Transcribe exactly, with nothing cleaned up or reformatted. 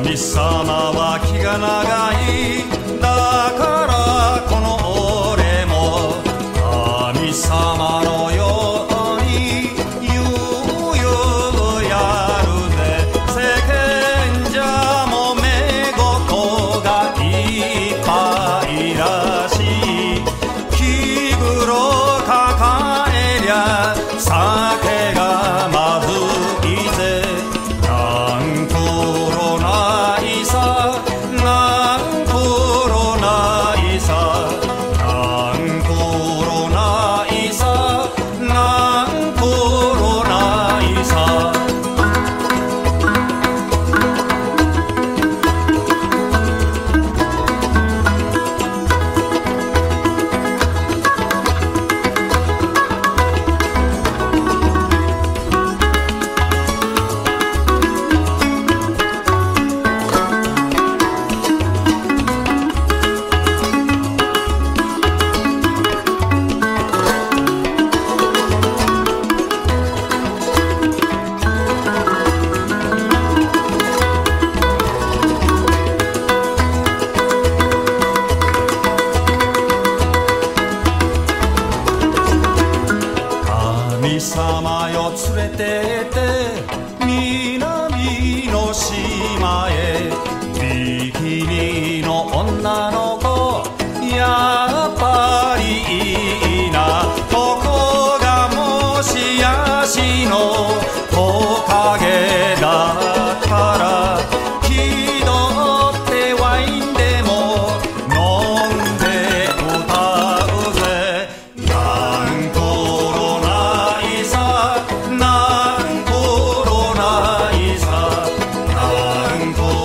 神様は気が長い。だからこの俺も神様のように悠々やるぜ。世間じゃもめ事がいっぱいらしい。気苦抱えりゃ酒がまずいぜ。なんとろないさ、なんとろないさ、なんとろないさ、なんとろないさ。神様よ連れてって南の島へ。ビキニの女の子やっぱりいいな。ここがもしやしの木陰だったら気取ってワインでも飲んで歌うぜ。なんとろないさ、なんとろないさ、なんと